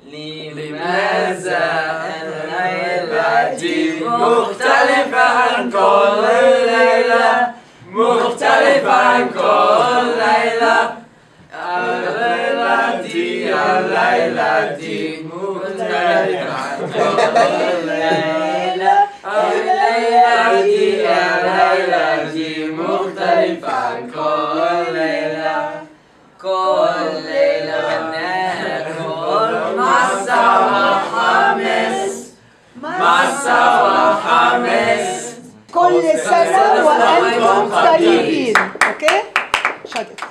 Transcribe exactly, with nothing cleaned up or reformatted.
لماذا الليلة دي مختلفة عن كل ليلة، مختلفة عن كل ليلة. الليلة دي الليلة دي مختلفة عن كل ليلة. الليلة دي الليلة دي مختلفة عن كل ليلة. كل ليلة بناكل مسا وحمص، مسا وحمص. كل سنة وأنتم طيبين. اوكي؟ شكرا.